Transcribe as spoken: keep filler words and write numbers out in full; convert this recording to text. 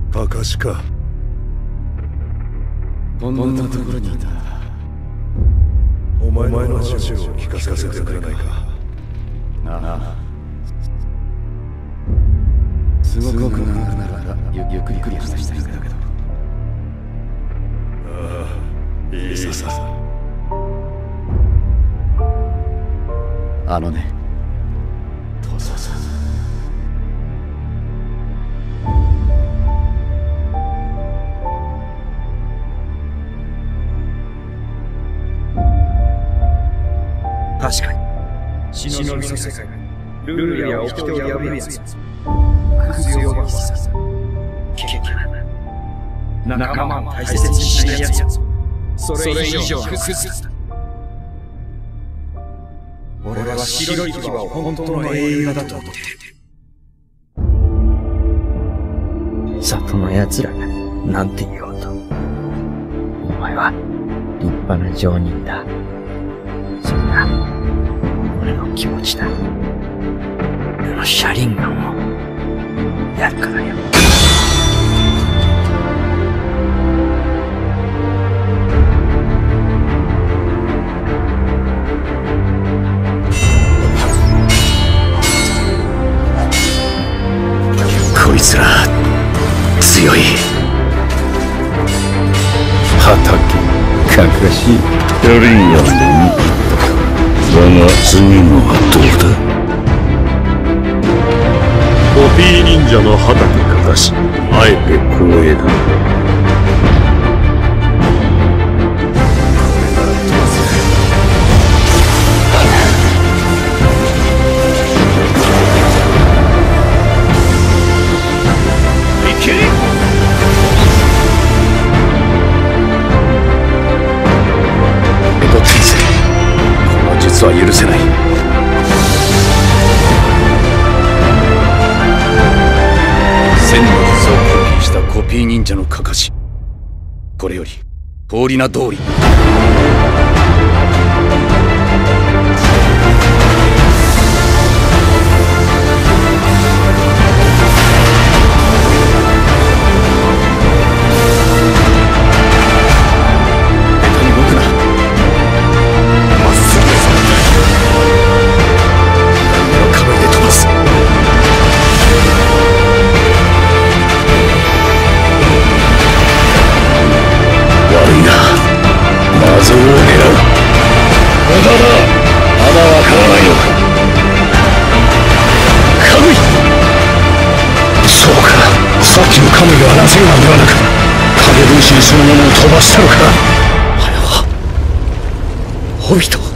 証か。 こんなところにいた。 お前の話を聞かせてくれないか。 ああ、すごく長くなるからゆゆっくりクリアしたいんだけど。 ああ、いいさ。 あのね、父さん。 確かに忍びの世界、ルールや掟を破るやつ、クズ弱いさ、結局仲間を大切にしないやつ、それ以上クズだ。俺は白い牙は本当の英雄だと思ってる。 里の奴らがなんて言おうと、お前は立派な上人だ。それが俺の気持ちだ。俺のシャリンガンをやるからよ。 こいつら強い。畑かかしいシャリンガンで見切ったか。だが次のはどうだ。コピー忍者の畑かかし、あえて光栄だ。は許せない。千の術をコピーしたコピー忍者のかかし、これよりポーリナ通り。謎を狙う。無駄だ。まだわからないのか。神。そうか、さっきの神はラゼーマンではなく影分身そのものを飛ばしたのか。あれはホビト。